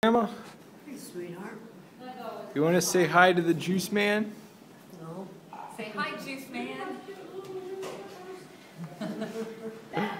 Grandma, Hey, sweetheart. you want to say hi to the juice man? No. Say hi, Juice Man.